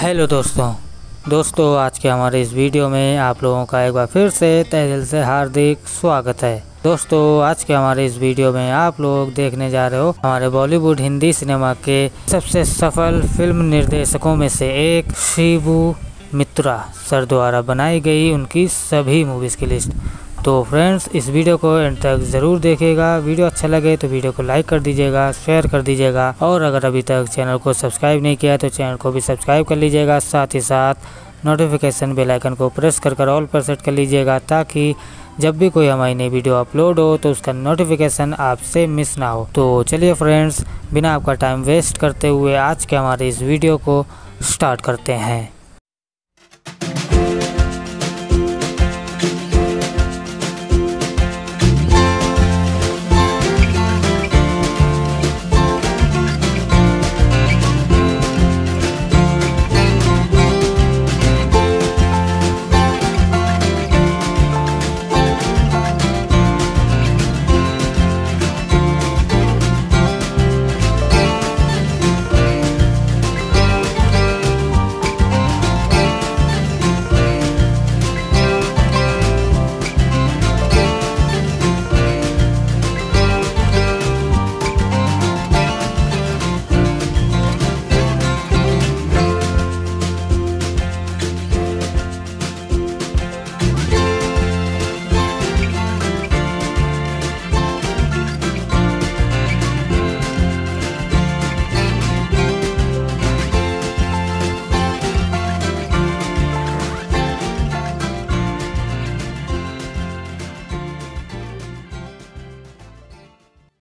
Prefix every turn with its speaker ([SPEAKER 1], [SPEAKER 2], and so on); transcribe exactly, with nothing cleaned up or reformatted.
[SPEAKER 1] Hello दोस्तों दोस्तों आज के हमारे इस वीडियो में आप लोगों का एक बार फिर से तहे दिल से हार्दिक स्वागत है। दोस्तों आज के हमारे इस वीडियो में आप लोग देखने जा रहे हो हमारे बॉलीवुड हिंदी सिनेमा के सबसे सफल फिल्म निर्देशकों में से एक शिबू मित्रा सर द्वारा बनाई गई उनकी सभी मूवीज़ की लिस्ट। तो फ्रेंड्स इस वीडियो को एंड तक ज़रूर देखिएगा। वीडियो अच्छा लगे तो वीडियो को लाइक कर दीजिएगा, शेयर कर दीजिएगा और अगर अभी तक चैनल को सब्सक्राइब नहीं किया तो चैनल को भी सब्सक्राइब कर लीजिएगा। साथ ही साथ नोटिफिकेशन बेल आइकन को प्रेस कर कर ऑल पर सेट कर लीजिएगा ताकि जब भी कोई हमारी नई वीडियो अपलोड हो तो उसका नोटिफिकेशन आपसे मिस ना हो। तो चलिए फ्रेंड्स बिना आपका टाइम वेस्ट करते हुए आज के हमारे इस वीडियो को स्टार्ट करते हैं।